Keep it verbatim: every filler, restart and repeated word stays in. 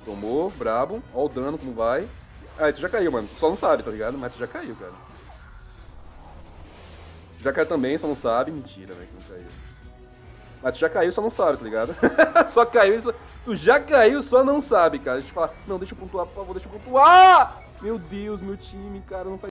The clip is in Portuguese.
Tomou, brabo. Ó o dano como vai. Aí tu já caiu, mano. Tu só não sabe, tá ligado? Mas tu já caiu, cara. Tu já caiu também, só não sabe. Mentira, velho, que não caiu. Mas tu já caiu, só não sabe, tá ligado? Só caiu, só... tu já caiu, só não sabe, cara. Deixa eu falar. Não, deixa eu pontuar, por favor, deixa eu pontuar! Meu Deus, meu time, cara, não faz